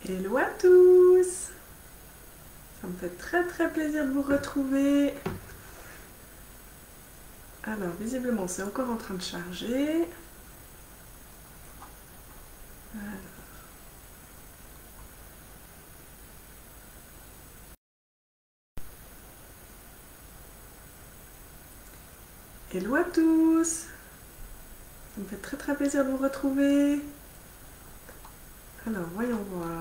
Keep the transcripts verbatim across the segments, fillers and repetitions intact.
Hello à tous! Ça me fait très très plaisir de vous retrouver. Alors, visiblement, c'est encore en train de charger. Alors. Hello à tous! Ça me fait très très plaisir de vous retrouver. Alors, voyons voir.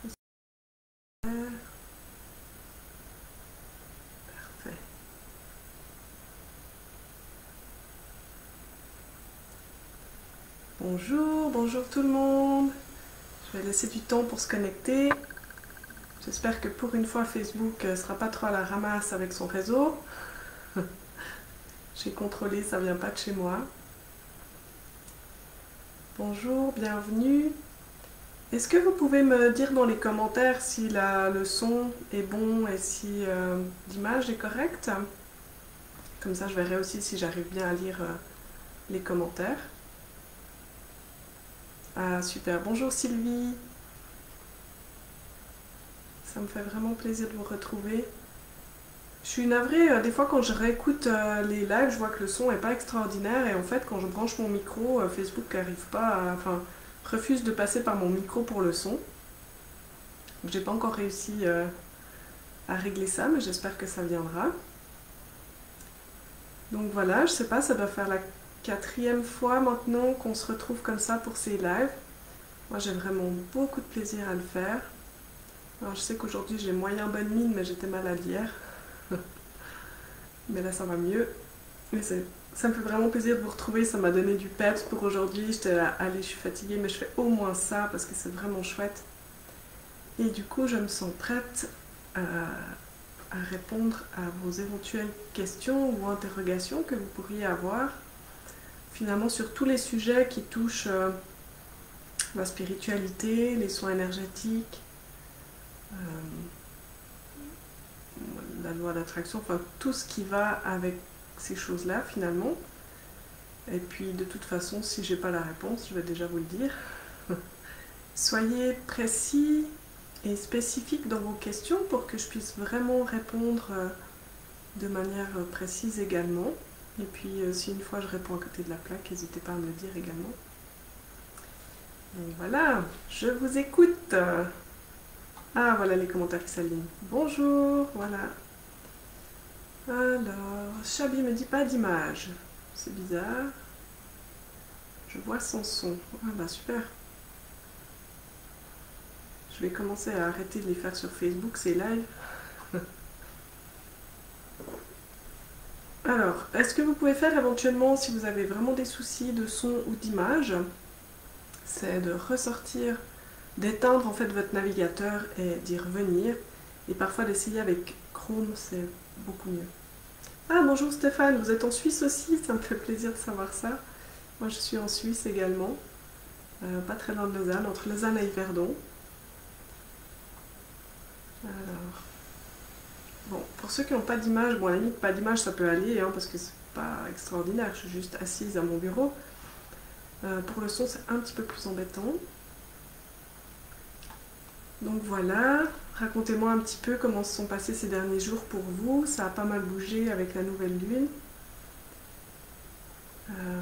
Parfait. Bonjour, bonjour tout le monde. Je vais laisser du temps pour se connecter. J'espère que pour une fois, Facebook ne sera pas trop à la ramasse avec son réseau. J'ai contrôlé, ça vient pas de chez moi. Bonjour, bienvenue. Est-ce que vous pouvez me dire dans les commentaires si la, le son est bon et si euh, l'image est correcte? Comme ça, je verrai aussi si j'arrive bien à lire euh, les commentaires. Ah, super. Bonjour Sylvie. Ça me fait vraiment plaisir de vous retrouver. Je suis navrée, euh, des fois quand je réécoute euh, les lives, je vois que le son n'est pas extraordinaire et en fait, quand je branche mon micro, euh, Facebook n'arrive pas à, enfin, refuse de passer par mon micro pour le son. J'ai pas encore réussi euh, à régler ça, mais j'espère que ça viendra. Donc voilà, je sais pas, ça doit faire la quatrième fois maintenant qu'on se retrouve comme ça pour ces lives. Moi j'ai vraiment beaucoup de plaisir à le faire. Alors je sais qu'aujourd'hui j'ai moyen bonne mine, mais j'étais malade hier. Mais là ça va mieux. Mais ça me fait vraiment plaisir de vous retrouver, ça m'a donné du peps pour aujourd'hui. J'étais là, allez, je suis fatiguée, mais je fais au moins ça parce que c'est vraiment chouette. Et du coup, je me sens prête à, à répondre à vos éventuelles questions ou interrogations que vous pourriez avoir. Finalement, sur tous les sujets qui touchent euh, la spiritualité, les soins énergétiques, euh, la loi d'attraction, enfin tout ce qui va avec ces choses-là finalement. Et puis de toute façon, si j'ai pas la réponse, je vais déjà vous le dire. Soyez précis et spécifique dans vos questions pour que je puisse vraiment répondre de manière précise également. Et puis si une fois je réponds à côté de la plaque, n'hésitez pas à me le dire également. Donc voilà, je vous écoute. Ah voilà les commentaires qui s'alignent. Bonjour, voilà. Alors, Chabi me dit pas d'image. C'est bizarre. Je vois son son. Ah bah super. Je vais commencer à arrêter de les faire sur Facebook, ces lives. Alors, est-ce que vous pouvez faire éventuellement, si vous avez vraiment des soucis de son ou d'image, c'est de ressortir, d'éteindre en fait votre navigateur et d'y revenir. Et parfois d'essayer avec Chrome, c'est beaucoup mieux. Ah bonjour Stéphane, vous êtes en Suisse aussi, ça me fait plaisir de savoir ça. Moi je suis en Suisse également, euh, pas très loin de Lausanne, entre Lausanne et Yverdon. Alors, bon, pour ceux qui n'ont pas d'image, bon à la limite pas d'image ça peut aller, hein, parce que c'est pas extraordinaire, je suis juste assise à mon bureau. Euh, pour le son c'est un petit peu plus embêtant. Donc voilà, racontez-moi un petit peu comment se sont passés ces derniers jours pour vous. Ça a pas mal bougé avec la nouvelle lune. Euh...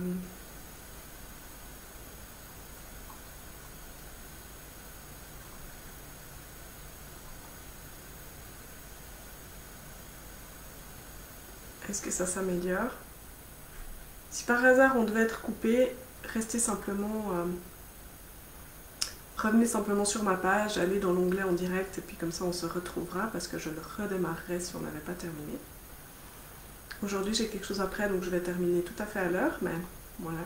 Est-ce que ça s'améliore? Si par hasard on devait être coupé, restez simplement... Euh... Revenez simplement sur ma page, allez dans l'onglet en direct et puis comme ça on se retrouvera parce que je le redémarrerai si on n'avait pas terminé. Aujourd'hui j'ai quelque chose après donc je vais terminer tout à fait à l'heure, mais voilà.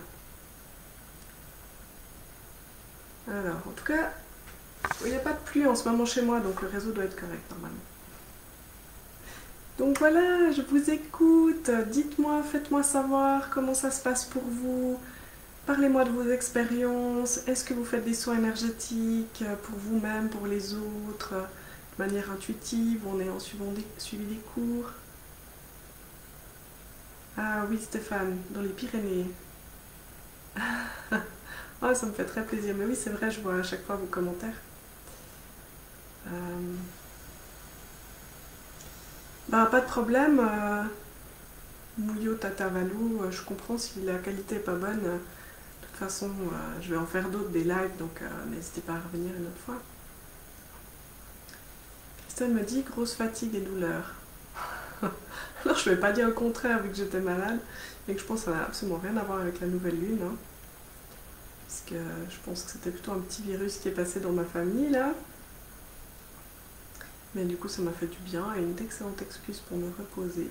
Alors en tout cas, il n'y a pas de pluie en ce moment chez moi donc le réseau doit être correct normalement. Donc voilà, je vous écoute, dites-moi, faites-moi savoir comment ça se passe pour vous. Parlez-moi de vos expériences. Est-ce que vous faites des soins énergétiques pour vous-même, pour les autres, de manière intuitive, on est en suivant des, suivi des cours? Ah oui, Stéphane, dans les Pyrénées. Oh, ça me fait très plaisir. Mais oui, c'est vrai, je vois à chaque fois vos commentaires. Euh... Bah, pas de problème. Euh... Mouillot Tatavalou, euh, je comprends si la qualité est pas bonne. Euh, de toute façon, euh, je vais en faire d'autres, des lives, donc euh, n'hésitez pas à revenir une autre fois. Christelle me dit grosse fatigue et douleur. Alors je vais pas dire le contraire vu que j'étais malade, mais que je pense que ça n'a absolument rien à voir avec la nouvelle lune. Hein, parce que je pense que c'était plutôt un petit virus qui est passé dans ma famille là. Mais du coup ça m'a fait du bien et une excellente excuse pour me reposer.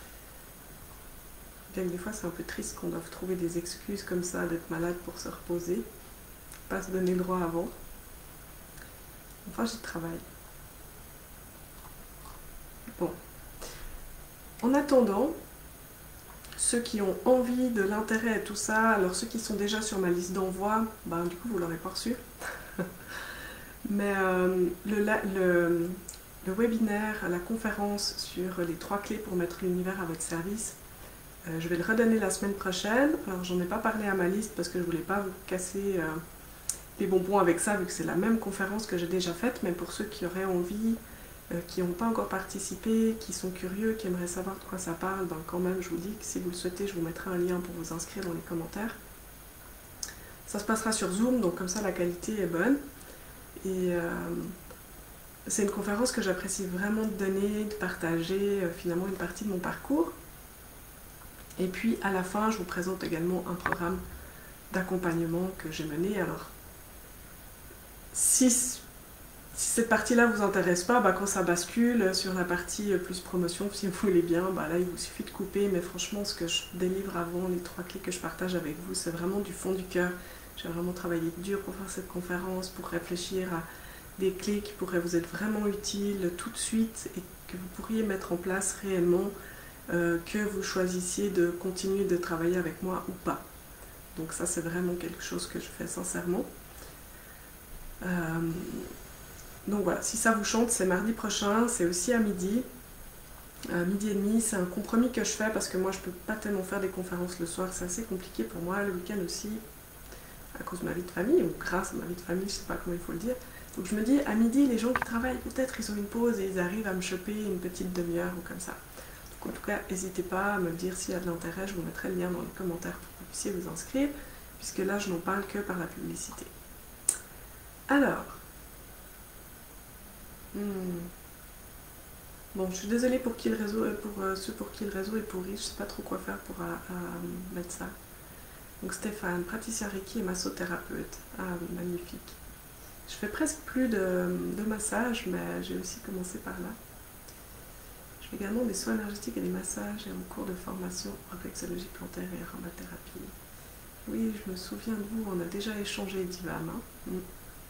Bien que des fois c'est un peu triste qu'on doive trouver des excuses comme ça d'être malade pour se reposer. Pas se donner le droit avant. Enfin j'y travaille. Bon. En attendant, ceux qui ont envie de l'intérêt et tout ça, alors ceux qui sont déjà sur ma liste d'envoi, ben du coup vous l'aurez pas reçu. Mais euh, le, le, le webinaire, la conférence sur les trois clés pour mettre l'univers à votre service, euh, je vais le redonner la semaine prochaine. Alors j'en ai pas parlé à ma liste parce que je voulais pas vous casser euh, les bonbons avec ça vu que c'est la même conférence que j'ai déjà faite, mais pour ceux qui auraient envie, euh, qui n'ont pas encore participé, qui sont curieux, qui aimeraient savoir de quoi ça parle, ben quand même je vous dis que si vous le souhaitez, je vous mettrai un lien pour vous inscrire dans les commentaires. Ça se passera sur Zoom, donc comme ça la qualité est bonne. Et euh, c'est une conférence que j'apprécie vraiment de donner, de partager euh, finalement une partie de mon parcours. Et puis à la fin, je vous présente également un programme d'accompagnement que j'ai mené. Alors, si, si cette partie-là vous intéresse pas, bah, quand ça bascule sur la partie plus promotion, si vous voulez bien, bah, là il vous suffit de couper. Mais franchement, ce que je délivre avant, les trois clés que je partage avec vous, c'est vraiment du fond du cœur. J'ai vraiment travaillé dur pour faire cette conférence, pour réfléchir à des clés qui pourraient vous être vraiment utiles tout de suite et que vous pourriez mettre en place réellement, euh, que vous choisissiez de continuer de travailler avec moi ou pas. Donc ça c'est vraiment quelque chose que je fais sincèrement. Euh, donc voilà, si ça vous chante, c'est mardi prochain, c'est aussi à midi. Euh, midi et demi, c'est un compromis que je fais parce que moi je peux pas tellement faire des conférences le soir, c'est assez compliqué pour moi, le week-end aussi, à cause de ma vie de famille, ou grâce à ma vie de famille, je sais pas comment il faut le dire. Donc je me dis, à midi, les gens qui travaillent, peut-être ils ont une pause et ils arrivent à me choper une petite demi-heure ou comme ça. Donc en tout cas, n'hésitez pas à me dire s'il y a de l'intérêt, je vous mettrai le lien dans les commentaires pour que vous puissiez vous inscrire, puisque là je n'en parle que par la publicité. Alors, hmm. bon, je suis désolée pour, qui le réseau, pour euh, ceux pour qui le réseau est pourri, je ne sais pas trop quoi faire pour euh, euh, mettre ça. Donc Stéphane, praticien Reiki et massothérapeute. Ah oui, magnifique. Je fais presque plus de, de massage, mais j'ai aussi commencé par là. Je fais également des soins énergétiques et des massages et en cours de formation réflexologie plantaire et aromathérapie. Oui, je me souviens de vous, on a déjà échangé, Divam. Hein mm.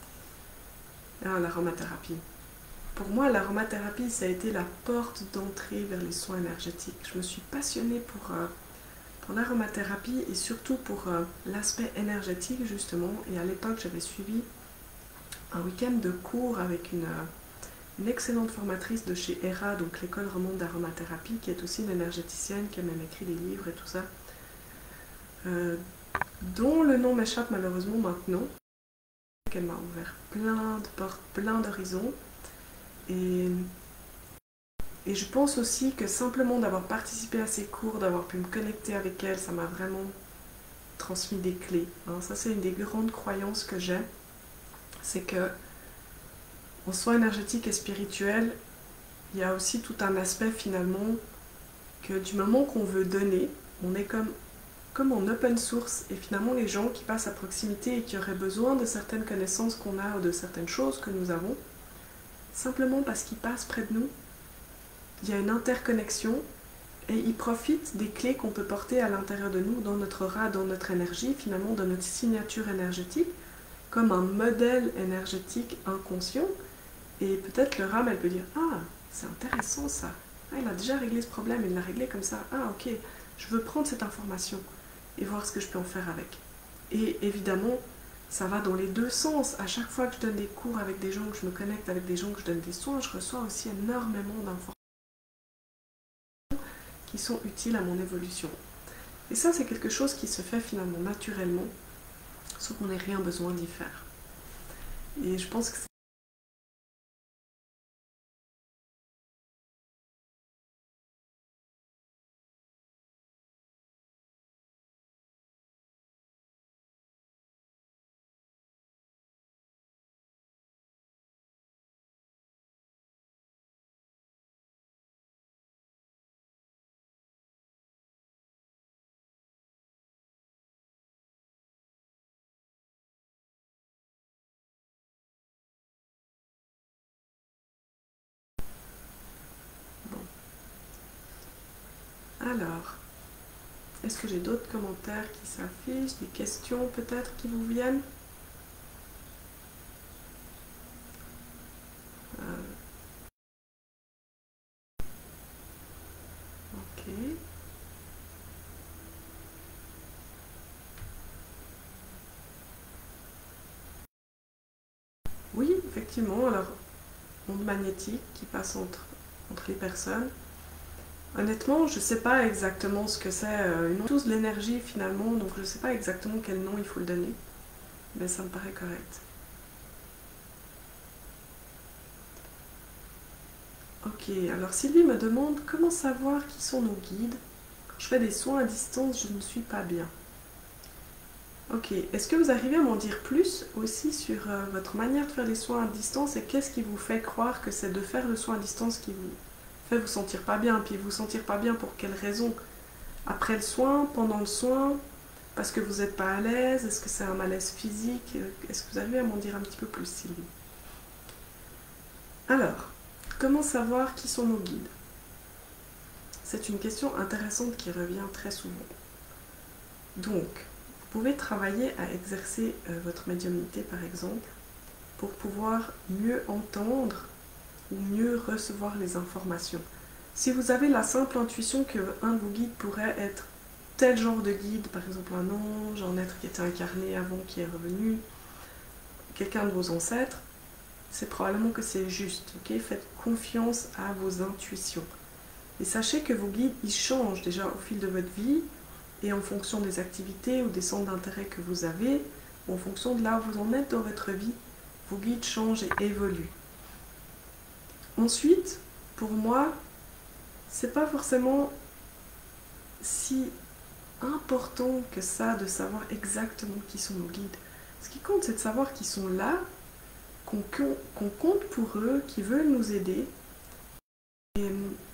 Ah, l'aromathérapie. Pour moi, l'aromathérapie, ça a été la porte d'entrée vers les soins énergétiques. Je me suis passionnée pour, euh, pour l'aromathérapie et surtout pour euh, l'aspect énergétique, justement. Et à l'époque, j'avais suivi un week-end de cours avec une, une excellente formatrice de chez E R A, donc l'école romande d'aromathérapie, qui est aussi une énergéticienne, qui a même écrit des livres et tout ça, euh, dont le nom m'échappe malheureusement maintenant. Elle m'a ouvert plein de portes, plein d'horizons. Et, et je pense aussi que simplement d'avoir participé à ces cours, d'avoir pu me connecter avec elle, ça m'a vraiment transmis des clés. Hein. Ça, c'est une des grandes croyances que j'ai. C'est que en soins énergétiques et spirituels, il y a aussi tout un aspect finalement que du moment qu'on veut donner, on est comme, comme en open source et finalement les gens qui passent à proximité et qui auraient besoin de certaines connaissances qu'on a ou de certaines choses que nous avons, simplement parce qu'ils passent près de nous, il y a une interconnexion et ils profitent des clés qu'on peut porter à l'intérieur de nous, dans notre aura, dans notre énergie, finalement dans notre signature énergétique, comme un modèle énergétique inconscient. Et peut-être leur âme, elle peut dire « Ah, c'est intéressant ça. Ah, il a déjà réglé ce problème, il l'a réglé comme ça. Ah, ok, je veux prendre cette information et voir ce que je peux en faire avec. » Et évidemment, ça va dans les deux sens. À chaque fois que je donne des cours avec des gens, que je me connecte avec des gens, que je donne des soins, je reçois aussi énormément d'informations qui sont utiles à mon évolution. Et ça, c'est quelque chose qui se fait finalement naturellement, sans qu'on ait rien besoin d'y faire. Et je pense que c'est Alors, est-ce que j'ai d'autres commentaires qui s'affichent, des questions peut-être qui vous viennent? euh, Ok. Oui, effectivement, alors, onde magnétique qui passe entre, entre les personnes. Honnêtement, je ne sais pas exactement ce que c'est. Euh, Ils ont tous de l'énergie finalement, donc je ne sais pas exactement quel nom il faut le donner. Mais ça me paraît correct. Ok, alors Sylvie me demande comment savoir qui sont nos guides. Quand je fais des soins à distance, je ne suis pas bien. Ok, est-ce que vous arrivez à m'en dire plus aussi sur euh, votre manière de faire les soins à distance et qu'est-ce qui vous fait croire que c'est de faire le soin à distance qui vous fait vous sentir pas bien? Puis vous sentir pas bien pour quelles raisons? Après le soin, pendant le soin, parce que vous n'êtes pas à l'aise? Est-ce que c'est un malaise physique? Est-ce que vous arrivez à m'en dire un petit peu plus, Sylvie? Alors, comment savoir qui sont nos guides? C'est une question intéressante qui revient très souvent. Donc, vous pouvez travailler à exercer euh, votre médiumnité par exemple pour pouvoir mieux entendre ou mieux recevoir les informations. Si vous avez la simple intuition qu'un de vos guides pourrait être tel genre de guide, par exemple un ange, un être qui était incarné avant, qui est revenu, quelqu'un de vos ancêtres, c'est probablement que c'est juste. Okay? Faites confiance à vos intuitions. Et sachez que vos guides, ils changent déjà au fil de votre vie et en fonction des activités ou des centres d'intérêt que vous avez, ou en fonction de là où vous en êtes dans votre vie, vos guides changent et évoluent. Ensuite, pour moi, c'est pas forcément si important que ça de savoir exactement qui sont nos guides. Ce qui compte, c'est de savoir qu'ils sont là, qu'on qu'on compte pour eux, qu'ils veulent nous aider. Et,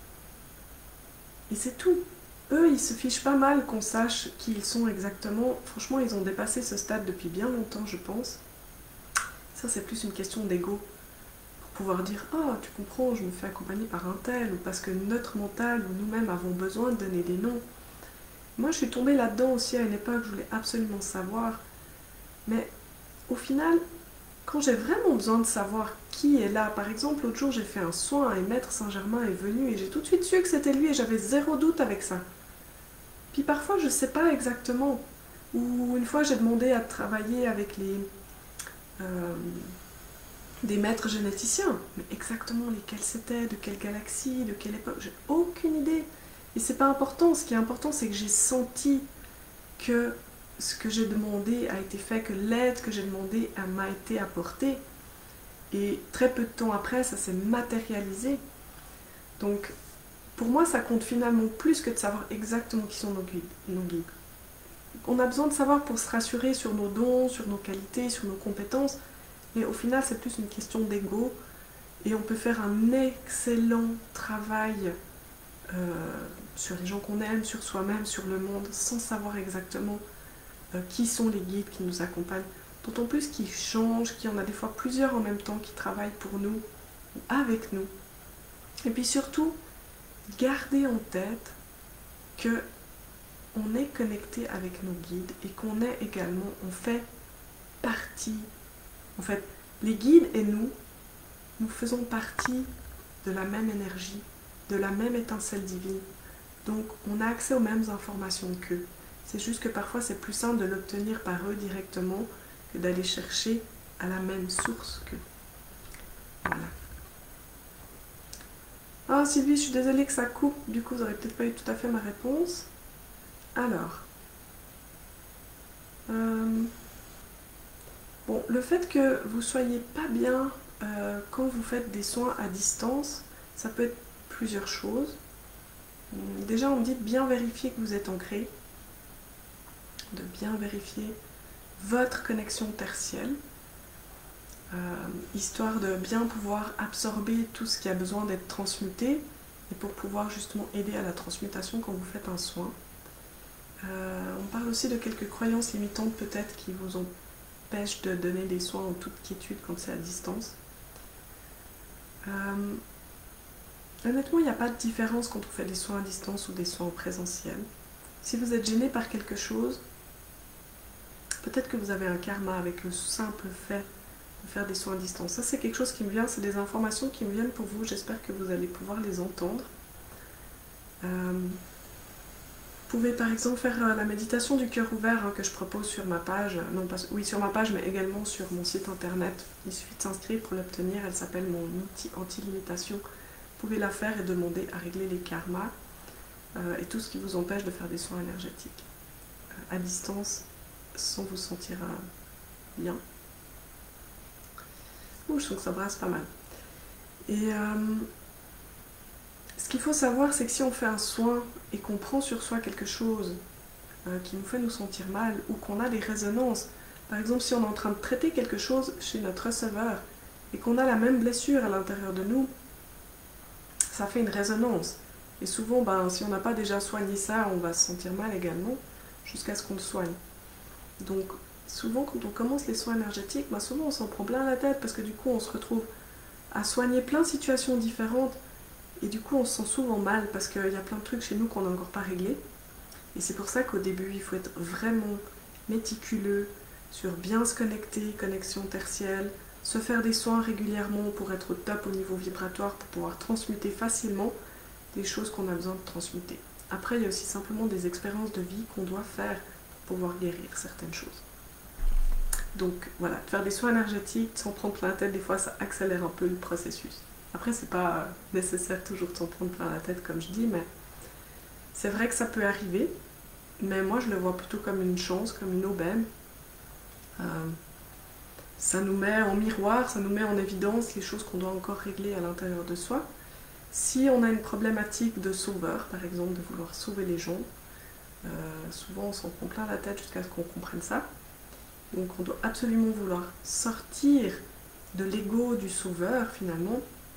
et c'est tout. Eux, ils se fichent pas mal qu'on sache qui ils sont exactement. Franchement, ils ont dépassé ce stade depuis bien longtemps, je pense. Ça, c'est plus une question d'ego. Pour pouvoir dire « Ah, tu comprends, je me fais accompagner par un tel » ou parce que notre mental ou nous-mêmes avons besoin de donner des noms. Moi, je suis tombée là-dedans aussi à une époque, je voulais absolument savoir. Mais au final, quand j'ai vraiment besoin de savoir qui est là, par exemple, l'autre jour, j'ai fait un soin et Maître Saint-Germain est venu et j'ai tout de suite su que c'était lui et j'avais zéro doute avec ça. Puis parfois, je ne sais pas exactement. Ou une fois, j'ai demandé à travailler avec les, euh, des maîtres généticiens. Mais exactement lesquels c'était, de quelle galaxie, de quelle époque, j'ai aucune idée. Et c'est pas important. Ce qui est important, c'est que j'ai senti que ce que j'ai demandé a été fait, que l'aide que j'ai demandé m'a été apportée. Et très peu de temps après, ça s'est matérialisé. Donc, pour moi, ça compte finalement plus que de savoir exactement qui sont nos guides. Nos guides. On a besoin de savoir pour se rassurer sur nos dons, sur nos qualités, sur nos compétences, mais au final, c'est plus une question d'ego. Et on peut faire un excellent travail euh, sur les gens qu'on aime, sur soi-même, sur le monde, sans savoir exactement euh, qui sont les guides qui nous accompagnent. D'autant plus qu'ils changent, qu'il y en a des fois plusieurs en même temps qui travaillent pour nous, ou avec nous. Et puis surtout, gardez en tête que on est connecté avec nos guides et qu'on est également, on fait partie. En fait, les guides et nous, nous faisons partie de la même énergie, de la même étincelle divine. Donc, on a accès aux mêmes informations qu'eux. C'est juste que parfois, c'est plus simple de l'obtenir par eux directement que d'aller chercher à la même source qu'eux. Voilà. Ah, Sylvie, je suis désolée que ça coupe. Du coup, vous n'aurez peut-être pas eu tout à fait ma réponse. Alors, euh, bon, le fait que vous soyez pas bien euh, quand vous faites des soins à distance, ça peut être plusieurs choses. Déjà, on me dit de bien vérifier que vous êtes ancré, de bien vérifier votre connexion tertielle, euh, histoire de bien pouvoir absorber tout ce qui a besoin d'être transmuté et pour pouvoir justement aider à la transmutation quand vous faites un soin. Euh, on parle aussi de quelques croyances limitantes peut-être qui vous empêchent de donner des soins en toute quiétude quand c'est à distance. Euh, Honnêtement, il n'y a pas de différence quand on fait des soins à distance ou des soins en présentiel. Si vous êtes gêné par quelque chose, peut-être que vous avez un karma avec le simple fait de faire des soins à distance. Ça, c'est quelque chose qui me vient, c'est des informations qui me viennent pour vous. J'espère que vous allez pouvoir les entendre. Euh, vous pouvez par exemple faire la méditation du cœur ouvert hein, que je propose sur ma page, non pas, oui sur ma page mais également sur mon site internet. Il suffit de s'inscrire pour l'obtenir, elle s'appelle mon outil anti-limitation. Vous pouvez la faire et demander à régler les karmas euh, et tout ce qui vous empêche de faire des soins énergétiques euh, à distance sans vous sentir euh, bien. Ouh, je sens que ça brasse pas mal. Et euh, ce qu'il faut savoir, c'est que si on fait un soin et qu'on prend sur soi quelque chose euh, qui nous fait nous sentir mal ou qu'on a des résonances, par exemple si on est en train de traiter quelque chose chez notre receveur et qu'on a la même blessure à l'intérieur de nous, ça fait une résonance. Et souvent, ben, si on n'a pas déjà soigné ça, on va se sentir mal également jusqu'à ce qu'on le soigne. Donc souvent quand on commence les soins énergétiques, ben, souvent on s'en prend plein la tête parce que du coup on se retrouve à soigner plein de situations différentes. Et du coup, on se sent souvent mal parce qu'il y a plein de trucs chez nous qu'on n'a encore pas réglés. Et c'est pour ça qu'au début, il faut être vraiment méticuleux sur bien se connecter, connexion tertielle, se faire des soins régulièrement pour être au top au niveau vibratoire, pour pouvoir transmuter facilement des choses qu'on a besoin de transmuter. Après, il y a aussi simplement des expériences de vie qu'on doit faire pour pouvoir guérir certaines choses. Donc voilà, faire des soins énergétiques sans prendre plein la tête, des fois, ça accélère un peu le processus. Après, c'est pas nécessaire toujours de s'en prendre plein la tête, comme je dis, mais c'est vrai que ça peut arriver. Mais moi, je le vois plutôt comme une chance, comme une aubaine. Euh, ça nous met en miroir, ça nous met en évidence les choses qu'on doit encore régler à l'intérieur de soi. Si on a une problématique de sauveur, par exemple, de vouloir sauver les gens, euh, souvent on s'en prend plein la tête jusqu'à ce qu'on comprenne ça. Donc on doit absolument vouloir sortir de l'ego du sauveur, finalement,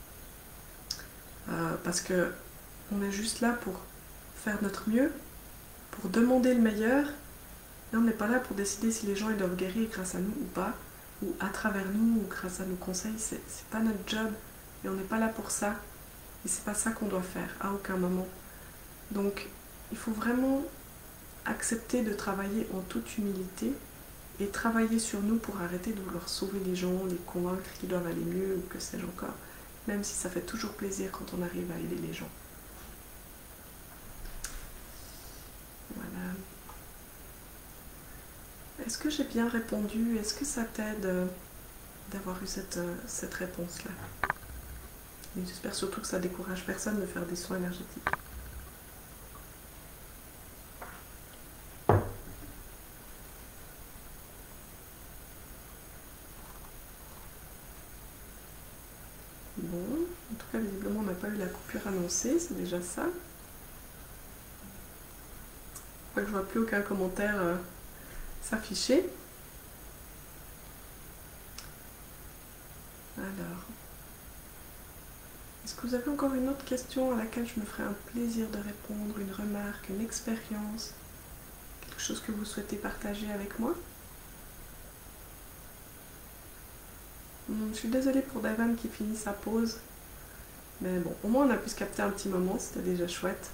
Euh, parce que on est juste là pour faire notre mieux, pour demander le meilleur, et on n'est pas là pour décider si les gens ils doivent guérir grâce à nous ou pas, ou à travers nous, ou grâce à nos conseils. C'est, c'est pas notre job, et on n'est pas là pour ça, et c'est pas ça qu'on doit faire, à aucun moment. Donc, il faut vraiment accepter de travailler en toute humilité, et travailler sur nous pour arrêter de vouloir sauver les gens, les convaincre qu'ils doivent aller mieux, ou que sais-je encore. Même si ça fait toujours plaisir quand on arrive à aider les gens. Voilà. Est-ce que j'ai bien répondu? Est-ce que ça t'aide d'avoir eu cette, cette réponse-là? Et j'espère surtout que ça décourage personne de faire des soins énergétiques. Bon, en tout cas, visiblement, on n'a pas eu la coupure annoncée, c'est déjà ça. Je crois que je vois plus aucun commentaire euh, s'afficher. Alors, est-ce que vous avez encore une autre question à laquelle je me ferai un plaisir de répondre, une remarque, une expérience, quelque chose que vous souhaitez partager avec moi? Je suis désolée pour Davan qui finit sa pause, mais bon, au moins on a pu se capter un petit moment, c'était déjà chouette.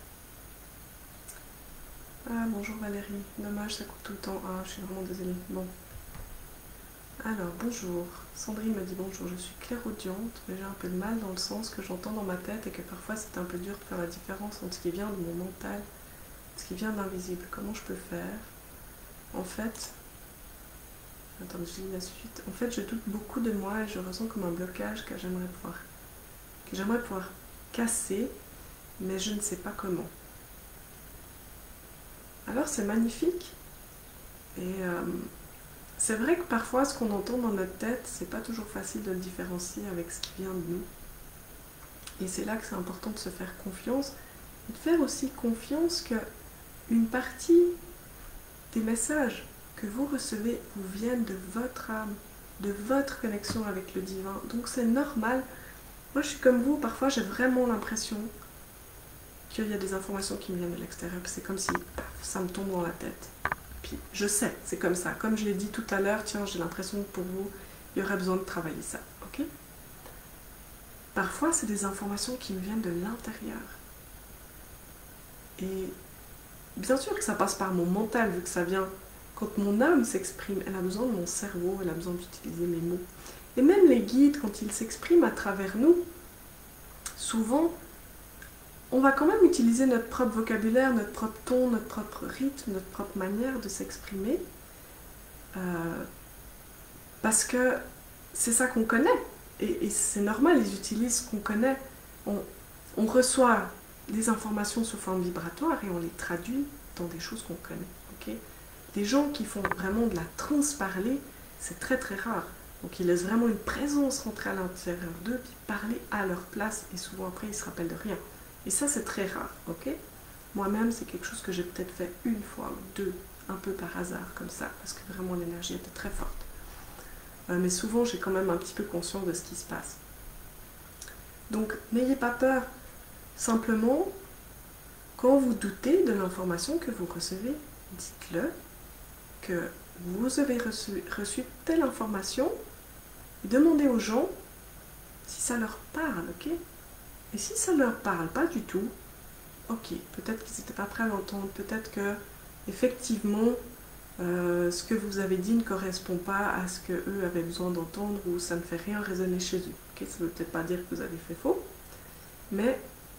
Ah, bonjour Valérie, dommage, ça coupe tout le temps. Ah, je suis vraiment désolée. Bon. Alors, bonjour. Sandrine me dit bonjour, je suis clairaudiente, mais j'ai un peu de mal dans le sens que j'entends dans ma tête et que parfois c'est un peu dur de faire la différence entre ce qui vient de mon mental et ce qui vient de l'invisible. Comment je peux faire? En fait... Attends, je lis la suite. En fait, je doute beaucoup de moi et je ressens comme un blocage que j'aimerais pouvoir, que j'aimerais pouvoir casser, mais je ne sais pas comment. Alors, c'est magnifique. Et euh, c'est vrai que parfois, ce qu'on entend dans notre tête, c'est pas toujours facile de le différencier avec ce qui vient de nous. Et c'est là que c'est important de se faire confiance et de faire aussi confiance que une partie des messages que vous recevez vous viennent de votre âme, de votre connexion avec le divin. Donc c'est normal. Moi je suis comme vous, parfois j'ai vraiment l'impression qu'il y a des informations qui me viennent de l'extérieur. C'est comme si paf, ça me tombe dans la tête. Puis je sais, c'est comme ça. Comme je l'ai dit tout à l'heure, tiens, j'ai l'impression que pour vous, il y aurait besoin de travailler ça. Ok ? parfois c'est des informations qui me viennent de l'intérieur. Et bien sûr que ça passe par mon mental, vu que ça vient... Quand mon âme s'exprime, elle a besoin de mon cerveau, elle a besoin d'utiliser mes mots. Et même les guides, quand ils s'expriment à travers nous, souvent, on va quand même utiliser notre propre vocabulaire, notre propre ton, notre propre rythme, notre propre manière de s'exprimer. Euh, parce que c'est ça qu'on connaît. Et, et c'est normal, ils utilisent ce qu'on connaît. On, on reçoit des informations sous forme vibratoire et on les traduit dans des choses qu'on connaît. Okay? Des gens qui font vraiment de la trans-parler, c'est très très rare. Donc ils laissent vraiment une présence rentrer à l'intérieur d'eux, puis parler à leur place, et souvent après ils se rappellent de rien. Et ça c'est très rare, ok? Moi-même c'est quelque chose que j'ai peut-être fait une fois ou deux, un peu par hasard comme ça, parce que vraiment l'énergie était très forte. Euh, mais souvent j'ai quand même un petit peu conscience de ce qui se passe. Donc n'ayez pas peur, simplement, quand vous doutez de l'information que vous recevez, dites-le, que vous avez reçu, reçu telle information, et demandez aux gens si ça leur parle, ok? Et si ça ne leur parle pas du tout, ok, peut-être qu'ils n'étaient pas prêts à l'entendre, peut-être que, effectivement, euh, ce que vous avez dit ne correspond pas à ce qu'eux avaient besoin d'entendre, ou ça ne fait rien résonner chez eux. Okay, ça ne veut peut-être pas dire que vous avez fait faux, mais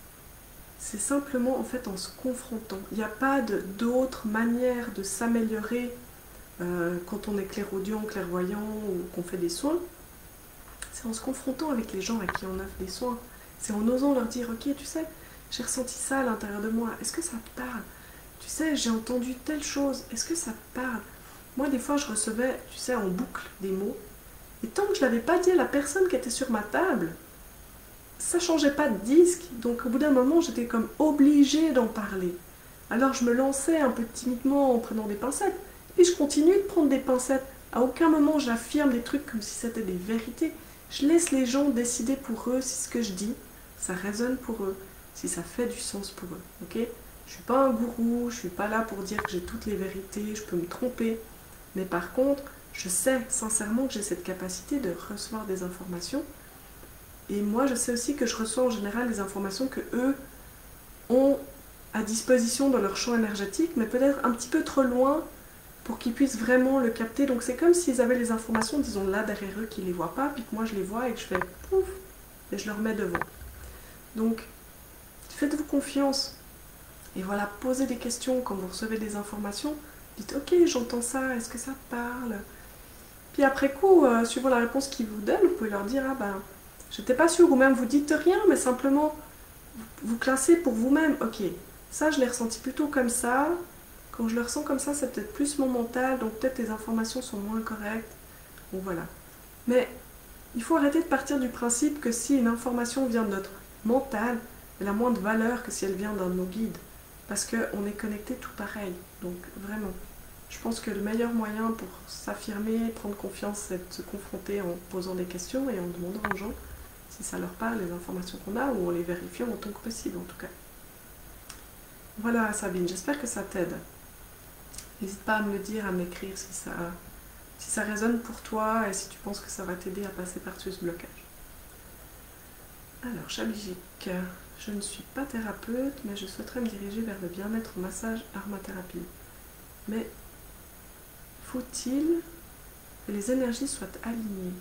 c'est simplement en fait en se confrontant. Il n'y a pas d'autre manière de s'améliorer euh, quand on est clairaudient, clairvoyant ou qu'on fait des soins. C'est en se confrontant avec les gens à qui on offre des soins. C'est en osant leur dire, ok, tu sais, j'ai ressenti ça à l'intérieur de moi, est-ce que ça te parle? Tu sais, j'ai entendu telle chose, est-ce que ça te parle? Moi, des fois, je recevais, tu sais, en boucle des mots, et tant que je ne l'avais pas dit à la personne qui était sur ma table, ça ne changeait pas de disque, donc au bout d'un moment, j'étais comme obligée d'en parler. Alors je me lançais un peu timidement en prenant des pincettes, et je continue de prendre des pincettes. À aucun moment, j'affirme des trucs comme si c'était des vérités. Je laisse les gens décider pour eux si ce que je dis, ça résonne pour eux, si ça fait du sens pour eux. Ok? Je ne suis pas un gourou, je ne suis pas là pour dire que j'ai toutes les vérités, je peux me tromper. Mais par contre, je sais sincèrement que j'ai cette capacité de recevoir des informations. Et moi, je sais aussi que je reçois en général des informations que eux ont à disposition dans leur champ énergétique, mais peut-être un petit peu trop loin pour qu'ils puissent vraiment le capter. Donc c'est comme s'ils avaient les informations, disons là derrière eux, qu'ils ne les voient pas, puis que moi je les vois et que je fais pouf, et je leur mets devant. Donc faites-vous confiance. Et voilà, posez des questions quand vous recevez des informations. Dites ok, j'entends ça, est-ce que ça parle? Puis après coup, euh, suivant la réponse qu'ils vous donnent, vous pouvez leur dire ah ben, j'étais pas sûre, ou même vous dites rien, mais simplement vous classez pour vous-même. Ok, ça je l'ai ressenti plutôt comme ça. Quand je le ressens comme ça, c'est peut-être plus mon mental, donc peut-être les informations sont moins correctes. Bon voilà. Mais il faut arrêter de partir du principe que si une information vient de notre mental, elle a moins de valeur que si elle vient d'un de nos guides. Parce qu'on est connecté tout pareil. Donc vraiment, je pense que le meilleur moyen pour s'affirmer, prendre confiance, c'est de se confronter en posant des questions et en demandant aux gens si ça leur parle, les informations qu'on a, ou en les vérifiant autant que possible en tout cas. Voilà Sabine, j'espère que ça t'aide. N'hésite pas à me le dire, à m'écrire si ça, si ça résonne pour toi et si tu penses que ça va t'aider à passer par-dessus ce blocage. Alors, Chabijik, je ne suis pas thérapeute, mais je souhaiterais me diriger vers le bien-être au massage aromathérapie. Mais faut-il que les énergies soient alignées?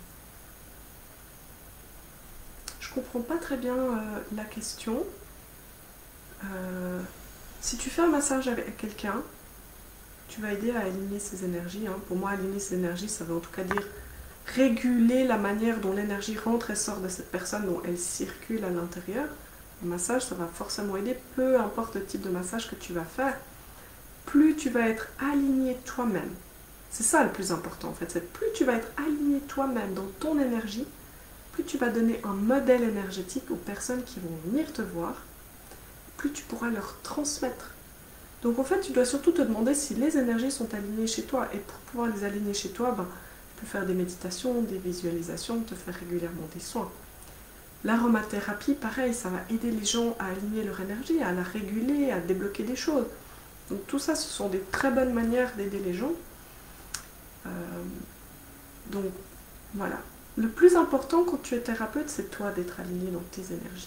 Je ne comprends pas très bien euh, la question. Euh, si tu fais un massage avec quelqu'un, tu vas aider à aligner ses énergies. Hein. Pour moi, aligner ses énergies, ça veut en tout cas dire réguler la manière dont l'énergie rentre et sort de cette personne, dont elle circule à l'intérieur. Le massage, ça va forcément aider, peu importe le type de massage que tu vas faire. Plus tu vas être aligné toi-même, c'est ça le plus important en fait, c'est plus tu vas être aligné toi-même dans ton énergie, plus tu vas donner un modèle énergétique aux personnes qui vont venir te voir, plus tu pourras leur transmettre. Donc en fait, tu dois surtout te demander si les énergies sont alignées chez toi. Et pour pouvoir les aligner chez toi, ben, tu peux faire des méditations, des visualisations, te faire régulièrement des soins. L'aromathérapie, pareil, ça va aider les gens à aligner leur énergie, à la réguler, à débloquer des choses. Donc tout ça, ce sont des très bonnes manières d'aider les gens. Euh, donc voilà. le plus important quand tu es thérapeute, c'est toi d'être aligné dans tes énergies.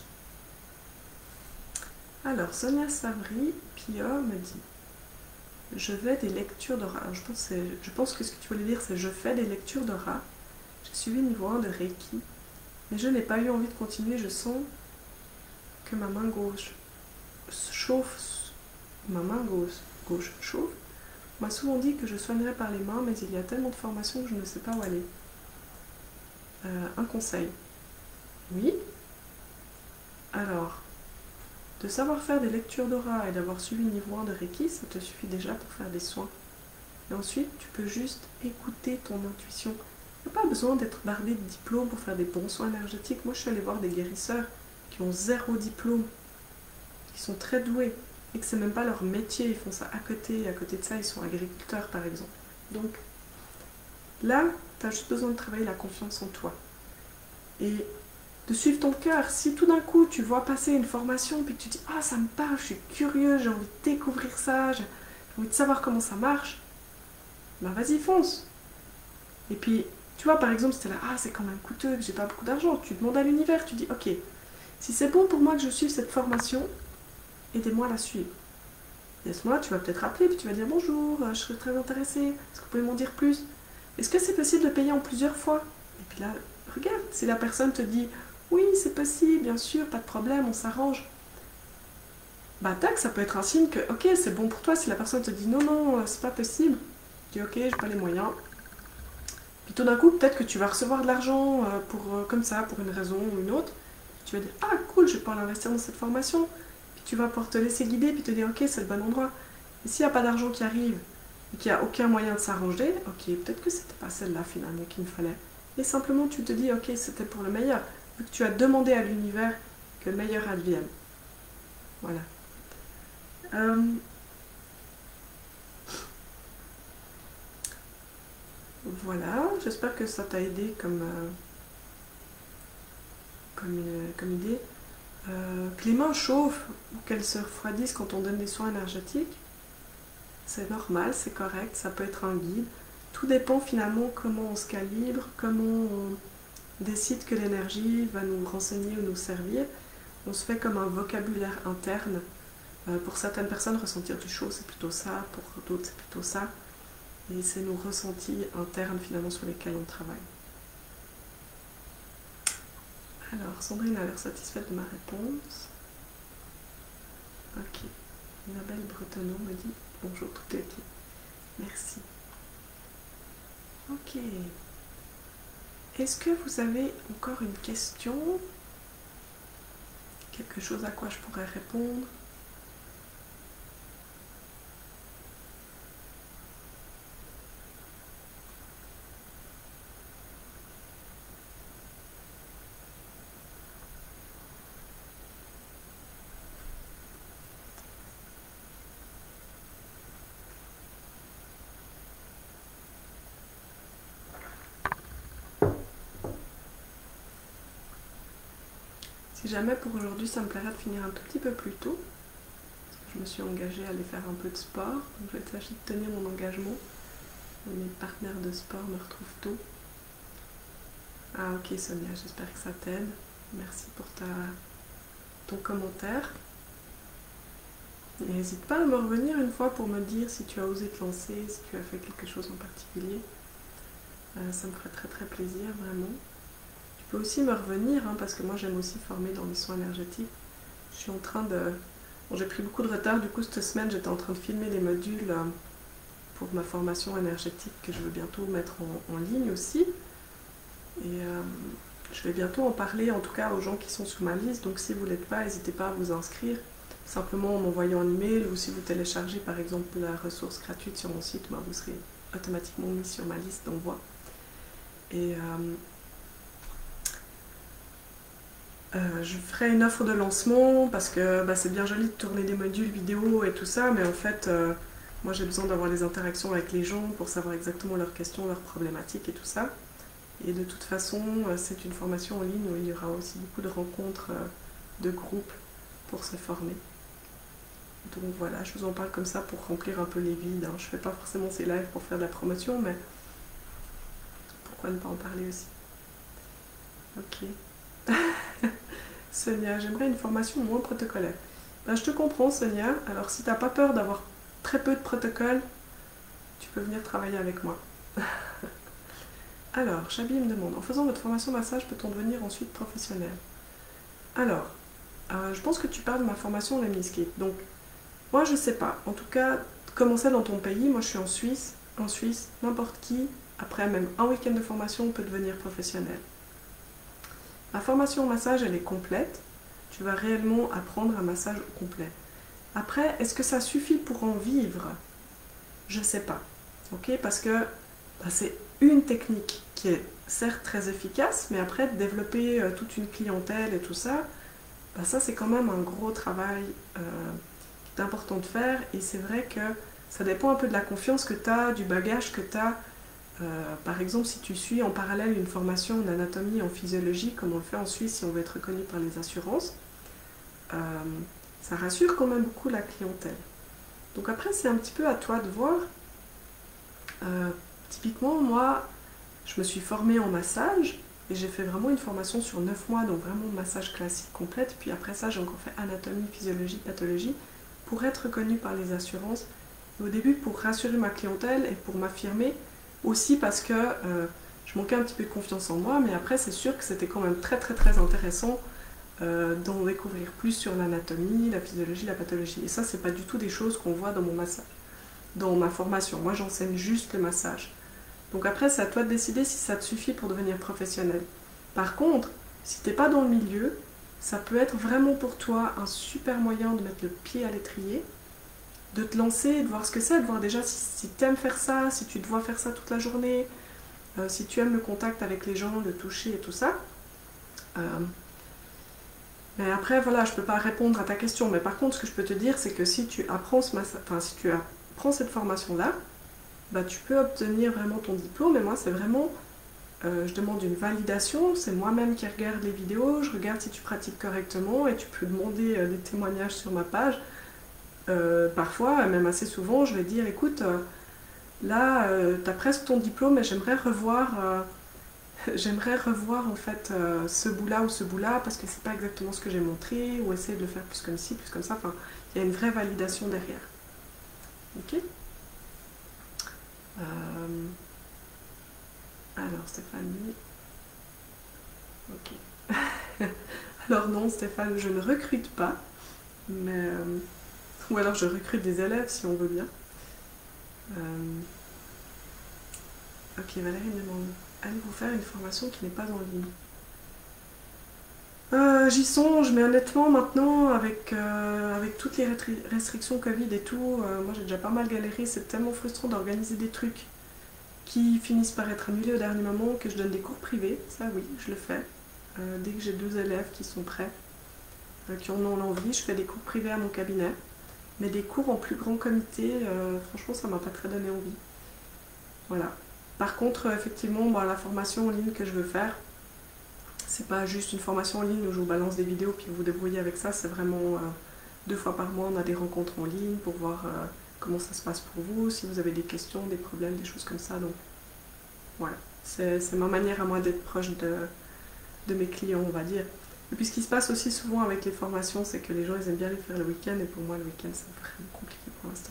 Alors, Sonia Savry, Pia me dit je fais des lectures d'aura. Je pense, je pense que ce que tu voulais dire, c'est je fais des lectures d'aura. J'ai suivi niveau un de Reiki, mais je n'ai pas eu envie de continuer. Je sens que ma main gauche chauffe. Ma main gauche, gauche chauffe. On m'a souvent dit que je soignerais par les mains, mais il y a tellement de formations que je ne sais pas où aller. Euh, un conseil. Oui. Alors, de savoir faire des lectures d'aura et d'avoir suivi niveau un de Reiki, ça te suffit déjà pour faire des soins. Et ensuite, tu peux juste écouter ton intuition. Tu n'as pas besoin d'être bardé de diplômes pour faire des bons soins énergétiques. Moi, je suis allée voir des guérisseurs qui ont zéro diplôme, qui sont très doués, et que c'est même pas leur métier, ils font ça à côté, et à côté de ça, ils sont agriculteurs, par exemple. Donc, là, tu as juste besoin de travailler la confiance en toi. Et de suivre ton cœur. Si tout d'un coup, tu vois passer une formation, puis que tu dis « Ah, ça me parle, je suis curieux, j'ai envie de découvrir ça, j'ai envie de savoir comment ça marche », ben vas-y, fonce. Et puis, tu vois, par exemple, si t'es là, ah, c'est quand même coûteux, que j'ai pas beaucoup d'argent, tu demandes à l'univers, tu dis, ok, si c'est bon pour moi que je suive cette formation, aidez-moi à la suivre. Et à ce moment-là, tu vas peut-être appeler, puis tu vas dire, bonjour, je serais très intéressée, est-ce que vous pouvez m'en dire plus? Est-ce que c'est possible de payer en plusieurs fois? Et puis là, regarde, si la personne te dit, oui, c'est possible, bien sûr, pas de problème, on s'arrange. Bah tac, ça peut être un signe que, ok, c'est bon pour toi. Si la personne te dit, non, non, c'est pas possible, tu dis, ok, j'ai pas les moyens. Puis tout d'un coup, peut-être que tu vas recevoir de l'argent pour, comme ça, pour une raison ou une autre. Tu vas dire, ah cool, je vais pouvoir l'investir dans cette formation. Puis tu vas pouvoir te laisser guider, puis te dire, ok, c'est le bon endroit. Et s'il n'y a pas d'argent qui arrive, et qu'il n'y a aucun moyen de s'arranger, ok, peut-être que c'était pas celle-là finalement qu'il me fallait. Et simplement, tu te dis, ok, c'était pour le meilleur. Vu que tu as demandé à l'univers que le meilleur advienne. Voilà. Euh... Voilà, j'espère que ça t'a aidé comme, euh, comme, euh, comme idée. Euh, que les mains chauffent ou qu'elles se refroidissent quand on donne des soins énergétiques, c'est normal, c'est correct, ça peut être un guide. Tout dépend finalement comment on se calibre, comment on décide que l'énergie va nous renseigner ou nous servir. On se fait comme un vocabulaire interne. Euh, pour certaines personnes, ressentir du chaud, c'est plutôt ça, pour d'autres, c'est plutôt ça. Et c'est nos ressentis internes finalement sur lesquels on travaille. Alors, Sandrine a l'air satisfaite de ma réponse. Ok. Isabelle Bretonneau me dit bonjour, tout est ok. Merci. Ok. Est-ce que vous avez encore une question? Quelque chose à quoi je pourrais répondre? Si jamais pour aujourd'hui ça me plairait de finir un tout petit peu plus tôt, parce que je me suis engagée à aller faire un peu de sport, donc je vais tâcher de tenir mon engagement. Mes partenaires de sport me retrouvent tôt. Ah ok Sonia, j'espère que ça t'aide. Merci pour ta, ton commentaire. N'hésite pas à me revenir une fois pour me dire si tu as osé te lancer, si tu as fait quelque chose en particulier. Euh, ça me ferait très très plaisir, vraiment. Tu peux aussi me revenir, hein, parce que moi j'aime aussi former dans les soins énergétiques. Je suis en train de... Bon, j'ai pris beaucoup de retard, du coup cette semaine j'étais en train de filmer les modules euh, pour ma formation énergétique que je veux bientôt mettre en, en ligne aussi. Et euh, je vais bientôt en parler, en tout cas aux gens qui sont sur ma liste. Donc si vous ne l'êtes pas, n'hésitez pas à vous inscrire. Simplement en m'envoyant un email, ou si vous téléchargez par exemple la ressource gratuite sur mon site, ben, vous serez automatiquement mis sur ma liste d'envoi. Et euh, euh, je ferai une offre de lancement parce que bah, c'est bien joli de tourner des modules vidéo et tout ça, mais en fait, euh, moi j'ai besoin d'avoir des interactions avec les gens pour savoir exactement leurs questions, leurs problématiques et tout ça. Et de toute façon, c'est une formation en ligne où il y aura aussi beaucoup de rencontres de groupe pour se former. Donc voilà, je vous en parle comme ça pour remplir un peu les vides. Hein. Je ne fais pas forcément ces lives pour faire de la promotion, mais pourquoi ne pas en parler aussi. Ok. Sonia, j'aimerais une formation moins protocolaire. Ben, je te comprends, Sonia. Alors, si t'as pas peur d'avoir très peu de protocole, tu peux venir travailler avec moi. Alors, Chabi me demande, en faisant votre formation massage, peut-on devenir ensuite professionnel? Alors, euh, je pense que tu parles de ma formation Lemniscape. Donc, moi, je sais pas. En tout cas, comment c'est dans ton pays? Moi, je suis en Suisse. En Suisse, n'importe qui, après même un week-end de formation, peut devenir professionnel. Ma formation au massage, elle est complète. Tu vas réellement apprendre un massage complet. Après, est-ce que ça suffit pour en vivre? Je sais pas. Ok? Parce que bah, c'est une technique qui est certes très efficace, mais après, de développer euh, toute une clientèle et tout ça, bah, ça c'est quand même un gros travail euh, qui est important de faire. Et c'est vrai que ça dépend un peu de la confiance que tu as, du bagage que tu as. Euh, par exemple, si tu suis en parallèle une formation en anatomie, en physiologie, comme on le fait en Suisse si on veut être reconnu par les assurances, euh, ça rassure quand même beaucoup la clientèle. Donc après, c'est un petit peu à toi de voir. Euh, typiquement, moi, je me suis formée en massage et j'ai fait vraiment une formation sur neuf mois, donc vraiment massage classique complète. Puis après ça, j'ai encore fait anatomie, physiologie, pathologie pour être reconnue par les assurances. Et au début, pour rassurer ma clientèle et pour m'affirmer, aussi parce que euh, je manquais un petit peu de confiance en moi, mais après, c'est sûr que c'était quand même très très très intéressant euh, d'en découvrir plus sur l'anatomie, la physiologie, la pathologie. Et ça, c'est pas du tout des choses qu'on voit dans mon massage, dans ma formation. Moi, j'enseigne juste le massage. Donc après, c'est à toi de décider si ça te suffit pour devenir professionnel. Par contre, si t'es pas dans le milieu, ça peut être vraiment pour toi un super moyen de mettre le pied à l'étrier, de te lancer, de voir ce que c'est, de voir déjà si, si tu aimes faire ça, si tu te vois faire ça toute la journée, euh, si tu aimes le contact avec les gens, le toucher et tout ça. Euh, mais après, voilà, je peux pas répondre à ta question. Mais par contre, ce que je peux te dire, c'est que si tu apprends, ce massa... enfin, si tu apprends cette formation-là, bah, tu peux obtenir vraiment ton diplôme. Et moi, c'est vraiment, euh, je demande une validation. C'est moi-même qui regarde les vidéos, je regarde si tu pratiques correctement et tu peux demander euh, des témoignages sur ma page. Euh, parfois, même assez souvent, je vais dire, écoute, euh, là, euh, tu as presque ton diplôme et j'aimerais revoir, euh, j'aimerais revoir en fait euh, ce bout-là ou ce bout-là parce que c'est pas exactement ce que j'ai montré, ou essayer de le faire plus comme ci, plus comme ça. Enfin, il y a une vraie validation derrière. Ok. Euh, alors, Stéphanie. Ok. Alors non, Stéphane, je ne recrute pas, mais... Euh, ou alors je recrute des élèves si on veut bien. Euh, ok, Valérie me demande, allez-vous faire une formation qui n'est pas en ligne? euh, J'y songe, mais honnêtement maintenant, avec, euh, avec toutes les restrictions Covid et tout, euh, moi j'ai déjà pas mal galéré, c'est tellement frustrant d'organiser des trucs qui finissent par être annulés au dernier moment, que je donne des cours privés, ça oui, je le fais. Euh, dès que j'ai deux élèves qui sont prêts, euh, qui en ont l'envie, je fais des cours privés à mon cabinet. Mais des cours en plus grand comité, euh, franchement, ça m'a pas très donné envie. Voilà. Par contre, effectivement, bah, la formation en ligne que je veux faire, c'est pas juste une formation en ligne où je vous balance des vidéos puis vous vous débrouillez avec ça, c'est vraiment euh, deux fois par mois, on a des rencontres en ligne pour voir euh, comment ça se passe pour vous, si vous avez des questions, des problèmes, des choses comme ça. Donc voilà, c'est ma manière à moi d'être proche de, de mes clients, on va dire. Et puis ce qui se passe aussi souvent avec les formations, c'est que les gens ils aiment bien les faire le week-end, et pour moi le week-end c'est vraiment compliqué pour l'instant.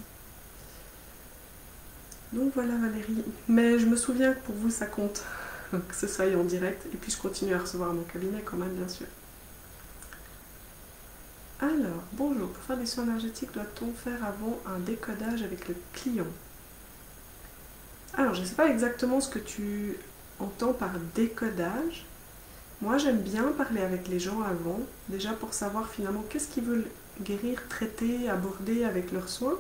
Donc voilà Valérie, mais je me souviens que pour vous ça compte, que ce soit en direct, et puis je continue à recevoir à mon cabinet quand même bien sûr. Alors, bonjour, pour faire des soins énergétiques, doit-on faire avant un décodage avec le client? Alors je ne sais pas exactement ce que tu entends par décodage. Moi, j'aime bien parler avec les gens avant, déjà pour savoir finalement qu'est-ce qu'ils veulent guérir, traiter, aborder avec leurs soins,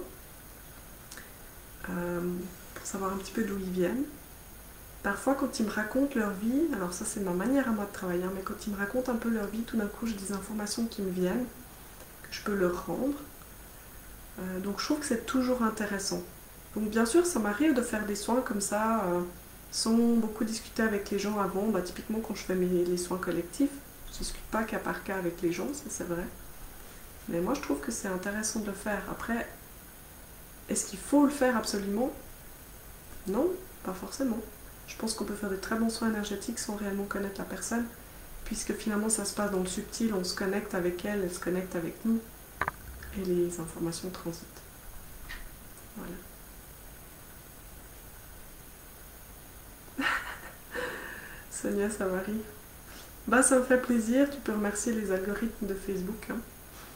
euh, pour savoir un petit peu d'où ils viennent. Parfois, quand ils me racontent leur vie, alors ça c'est ma manière à moi de travailler, hein, mais quand ils me racontent un peu leur vie, tout d'un coup j'ai des informations qui me viennent, que je peux leur rendre. Euh, donc je trouve que c'est toujours intéressant. Donc bien sûr, ça m'arrive de faire des soins comme ça, euh, sans beaucoup discuter avec les gens avant. Bah, typiquement quand je fais mes, les soins collectifs, je ne discute pas cas par cas avec les gens, ça c'est vrai. Mais moi je trouve que c'est intéressant de le faire. Après, est-ce qu'il faut le faire absolument? Non, pas forcément. Je pense qu'on peut faire de très bons soins énergétiques sans réellement connaître la personne. puisque finalement ça se passe dans le subtil, on se connecte avec elle, elle se connecte avec nous, et les informations transitent. Voilà. Sonia Savary. Bah ça me fait plaisir, tu peux remercier les algorithmes de Facebook. Hein.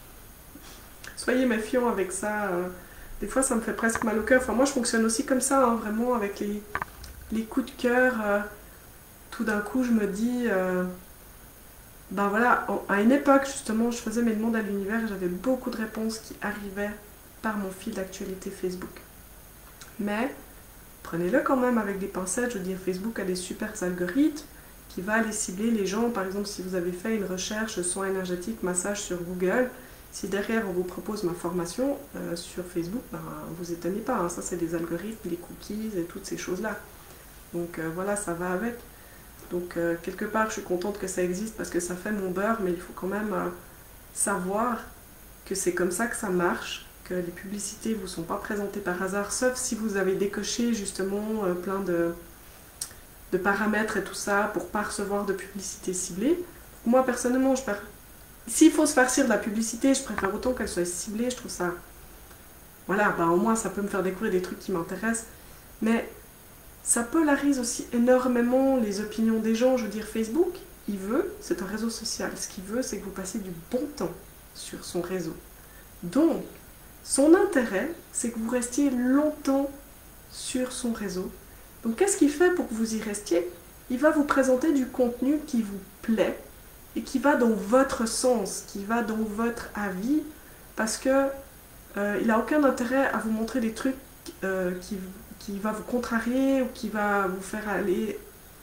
Soyez méfiants avec ça. Euh, des fois ça me fait presque mal au cœur. Enfin moi je fonctionne aussi comme ça, hein, vraiment avec les, les coups de cœur. Euh, tout d'un coup je me dis... Euh, ben voilà, à une époque justement je faisais mes demandes à l'univers et j'avais beaucoup de réponses qui arrivaient par mon fil d'actualité Facebook. Mais prenez-le quand même avec des pincettes, je veux dire Facebook a des super algorithmes qui va aller cibler les gens. Par exemple, si vous avez fait une recherche soins énergétiques, massage sur Google, si derrière on vous propose ma formation euh, sur Facebook, ben, vous étonnez pas, hein, ça c'est des algorithmes, les cookies et toutes ces choses-là. Donc euh, voilà, ça va avec. Donc euh, quelque part je suis contente que ça existe parce que ça fait mon beurre, mais il faut quand même euh, savoir que c'est comme ça que ça marche, que les publicités ne vous sont pas présentées par hasard, sauf si vous avez décoché justement euh, plein de... de paramètres et tout ça pour pas recevoir de publicité ciblée. Moi personnellement, je préfère... s'il faut se farcir de la publicité, je préfère autant qu'elle soit ciblée, je trouve ça... Voilà, bah au moins ça peut me faire découvrir des trucs qui m'intéressent, mais ça polarise aussi énormément les opinions des gens. Je veux dire, Facebook, il veut, c'est un réseau social, ce qu'il veut, c'est que vous passiez du bon temps sur son réseau. Donc, son intérêt, c'est que vous restiez longtemps sur son réseau. Donc qu'est-ce qu'il fait pour que vous y restiez? Il va vous présenter du contenu qui vous plaît et qui va dans votre sens, qui va dans votre avis, parce que euh, il n'a aucun intérêt à vous montrer des trucs euh, qui, qui va vous contrarier ou qui va vous faire aller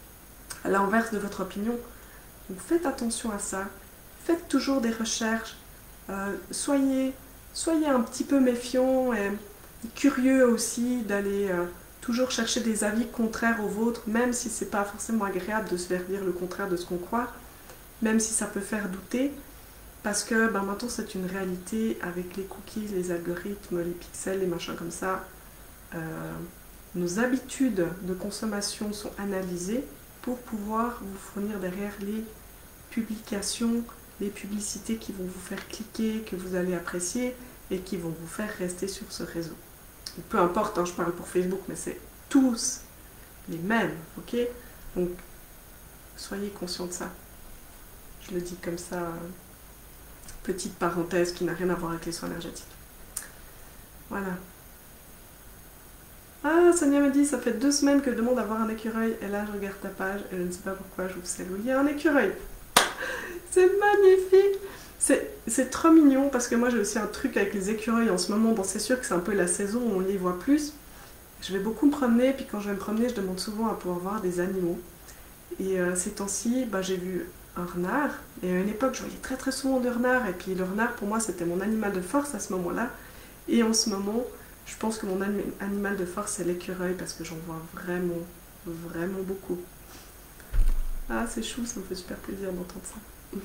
à l'inverse de votre opinion. Donc faites attention à ça, faites toujours des recherches, euh, soyez, soyez un petit peu méfiants et curieux aussi d'aller... Euh, toujours chercher des avis contraires aux vôtres, même si c'est pas forcément agréable de se faire dire le contraire de ce qu'on croit, même si ça peut faire douter, parce que ben, maintenant c'est une réalité avec les cookies, les algorithmes, les pixels, les machins comme ça. Euh, nos habitudes de consommation sont analysées pour pouvoir vous fournir derrière les publications, les publicités qui vont vous faire cliquer, que vous allez apprécier et qui vont vous faire rester sur ce réseau. Peu importe, hein, je parle pour Facebook, mais c'est tous les mêmes, ok? Donc, soyez conscients de ça. Je le dis comme ça, euh, petite parenthèse qui n'a rien à voir avec les soins énergétiques. Voilà. Ah, Sonia me dit, ça fait deux semaines que je demande d'avoir un écureuil, et là je regarde ta page, et je ne sais pas pourquoi je vous salue. Il y a un écureuil! C'est magnifique! C'est trop mignon parce que moi j'ai aussi un truc avec les écureuils en ce moment. Bon, c'est sûr que c'est un peu la saison où on les voit plus. Je vais beaucoup me promener, puis quand je vais me promener, je demande souvent à pouvoir voir des animaux. Et euh, ces temps-ci, bah, j'ai vu un renard. Et à une époque, je voyais très très souvent de renards. Et puis le renard, pour moi, c'était mon animal de force à ce moment-là. Et en ce moment, je pense que mon animal de force, c'est l'écureuil parce que j'en vois vraiment, vraiment beaucoup. Ah, c'est chou, ça me fait super plaisir d'entendre ça.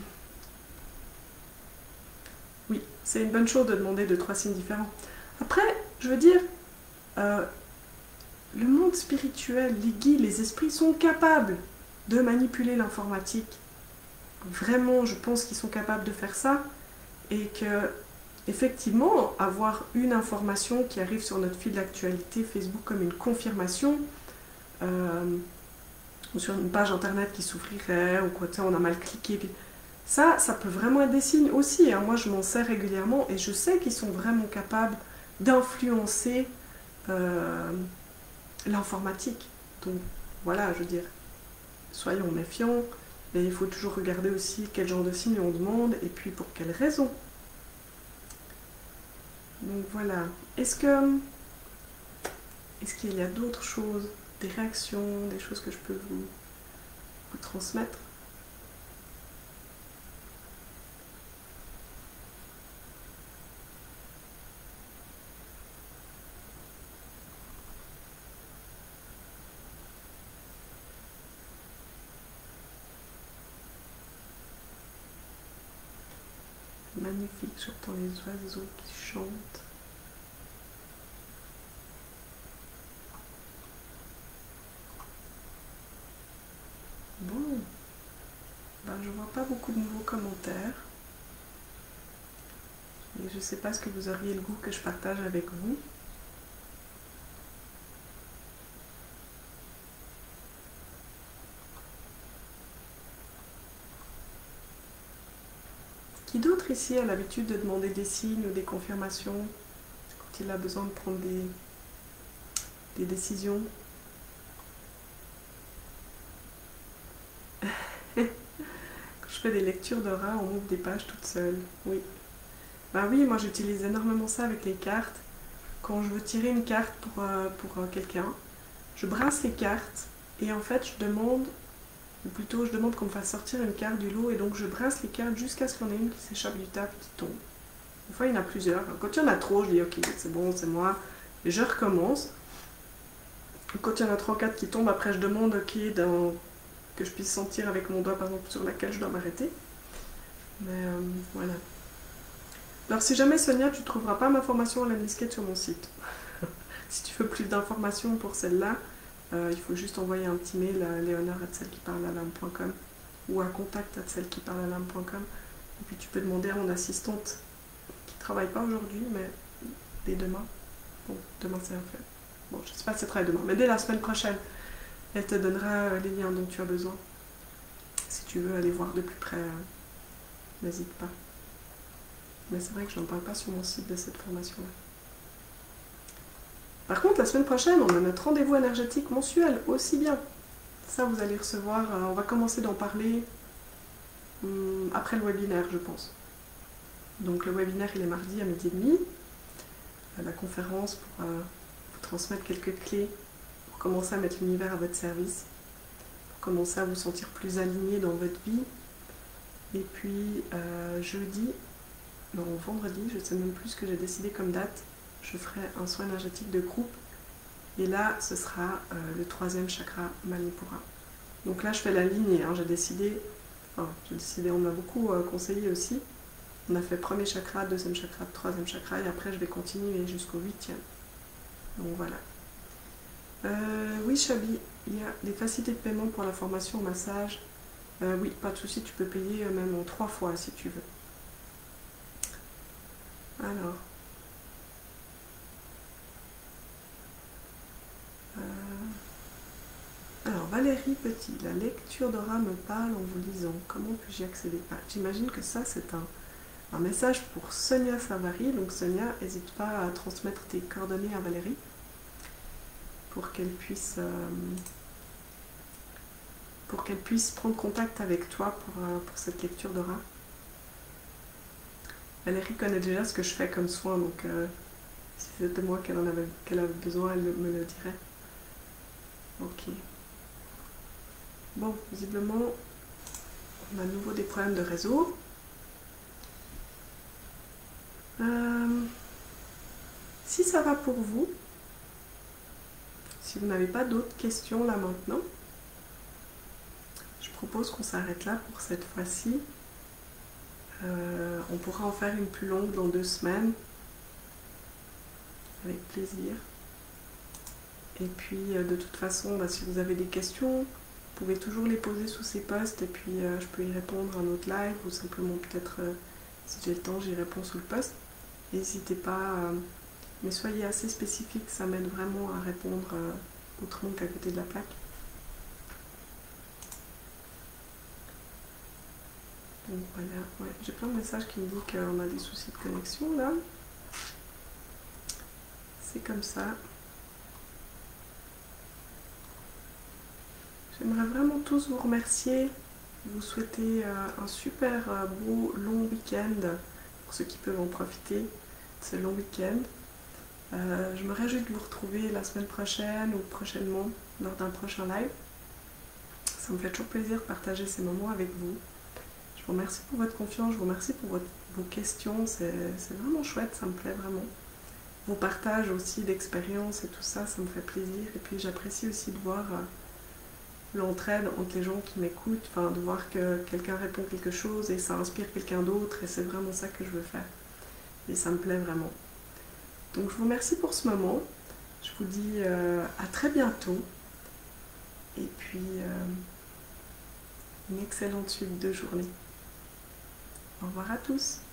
Oui, c'est une bonne chose de demander deux, trois signes différents. Après, je veux dire, euh, le monde spirituel, les guides, les esprits sont capables de manipuler l'informatique. Vraiment, je pense qu'ils sont capables de faire ça. Et que, effectivement, avoir une information qui arrive sur notre fil d'actualité Facebook comme une confirmation, euh, ou sur une page internet qui s'ouvrirait, ou quoi, on a mal cliqué, puis ça, ça peut vraiment être des signes aussi. Hein. Moi, je m'en sers régulièrement et je sais qu'ils sont vraiment capables d'influencer euh, l'informatique. Donc, voilà, je veux dire, soyons méfiants, mais il faut toujours regarder aussi quel genre de signes on demande et puis pour quelles raisons. Donc, voilà. Est-ce que... Est-ce qu'il y a d'autres choses, des réactions, des choses que je peux vous, vous transmettre ? Magnifique, j'entends les oiseaux qui chantent. Bon, bah je vois pas beaucoup de nouveaux commentaires. Et je sais pas ce que vous auriez le goût que je partage avec vous. Qui d'autre ici a l'habitude de demander des signes ou des confirmations quand il a besoin de prendre des, des décisions? Quand je fais des lectures d'aura, on ouvre des pages toutes seules. Oui. Bah oui, moi j'utilise énormément ça avec les cartes. Quand je veux tirer une carte pour, euh, pour euh, quelqu'un, je brasse les cartes et en fait je demande, ou plutôt je demande qu'on me fasse sortir une carte du lot et donc je brasse les cartes jusqu'à ce qu'il y en ait une qui s'échappe du tas et qui tombe. Des fois il y en a plusieurs. Quand il y en a trop, je dis ok, c'est bon, c'est moi. Et je recommence. Quand il y en a trois quatre qui tombent, après je demande ok, dans... que je puisse sentir avec mon doigt par exemple sur laquelle je dois m'arrêter. Mais euh, voilà. Alors si jamais Sonia, tu ne trouveras pas ma formation en laine disquette sur mon site. Si tu veux plus d'informations pour celle-là, euh, il faut juste envoyer un petit mail à léonard arobase celle qui parle à l'âme point com ou à contact arobase celle qui parle à l'âme point com. Et puis tu peux demander à mon assistante qui ne travaille pas aujourd'hui, mais dès demain. Bon, demain c'est un fait. Bon, je ne sais pas si elle travaille demain, mais dès la semaine prochaine, elle te donnera les liens dont tu as besoin. Si tu veux aller voir de plus près, euh, n'hésite pas. Mais c'est vrai que je n'en parle pas sur mon site de cette formation-là. Par contre, la semaine prochaine, on a notre rendez-vous énergétique mensuel, aussi bien. Ça, vous allez recevoir, euh, on va commencer d'en parler hum, après le webinaire, je pense. Donc le webinaire, il est mardi à midi et demi. La conférence pour euh, vous transmettre quelques clés pour commencer à mettre l'univers à votre service, pour commencer à vous sentir plus aligné dans votre vie. Et puis, euh, jeudi, non, vendredi, je ne sais même plus ce que j'ai décidé comme date, je ferai un soin énergétique de groupe et là ce sera euh, le troisième chakra Manipura. Donc là je fais la lignée, hein, j'ai décidé, enfin j'ai décidé, on m'a beaucoup euh, conseillé aussi, on a fait premier chakra, deuxième chakra, troisième chakra et après je vais continuer jusqu'au huitième. Donc voilà. Euh, oui Chabi, il y a des facilités de paiement pour la formation au massage. Euh, oui, pas de souci, tu peux payer même en trois fois si tu veux. Alors. Alors Valérie Petit, la lecture d'aura me parle en vous lisant. Comment puis-je y accéder? Ah, j'imagine que ça c'est un, un message pour Sonia Savary. Donc Sonia, n'hésite pas à transmettre tes coordonnées à Valérie pour qu'elle puisse, euh, pour qu'elle puisse prendre contact avec toi pour, euh, pour cette lecture d'aura. Valérie connaît déjà ce que je fais comme soin, donc euh, si c'était moi qu'elle en avait, qu'elle avait besoin, elle me le dirait. Ok. Bon, visiblement, on a à nouveau des problèmes de réseau. Euh, si ça va pour vous, si vous n'avez pas d'autres questions là maintenant, je propose qu'on s'arrête là pour cette fois-ci. Euh, on pourra en faire une plus longue dans deux semaines, avec plaisir. Et puis, euh, de toute façon, bah, si vous avez des questions, vous pouvez toujours les poser sous ces posts et puis euh, je peux y répondre à un autre live ou simplement peut-être, euh, si j'ai le temps, j'y réponds sous le post. N'hésitez pas, euh, mais soyez assez spécifique, ça m'aide vraiment à répondre euh, autrement qu'à côté de la plaque. Donc voilà, ouais, j'ai plein de messages qui me disent qu'on a des soucis de connexion là. C'est comme ça. J'aimerais vraiment tous vous remercier, vous souhaiter euh, un super euh, beau long week-end pour ceux qui peuvent en profiter de ce long week-end. Euh, je me réjouis de vous retrouver la semaine prochaine ou prochainement lors d'un prochain live. Ça me fait toujours plaisir de partager ces moments avec vous. Je vous remercie pour votre confiance, je vous remercie pour votre, vos questions, c'est vraiment chouette, ça me plaît vraiment. Vos partages aussi d'expériences et tout ça, ça me fait plaisir. Et puis j'apprécie aussi de voir euh, l'entraide entre les gens qui m'écoutent, enfin de voir que quelqu'un répond quelque chose et ça inspire quelqu'un d'autre et c'est vraiment ça que je veux faire. Et ça me plaît vraiment. Donc je vous remercie pour ce moment. Je vous dis euh, à très bientôt. Et puis, euh, une excellente suite de journée. Au revoir à tous.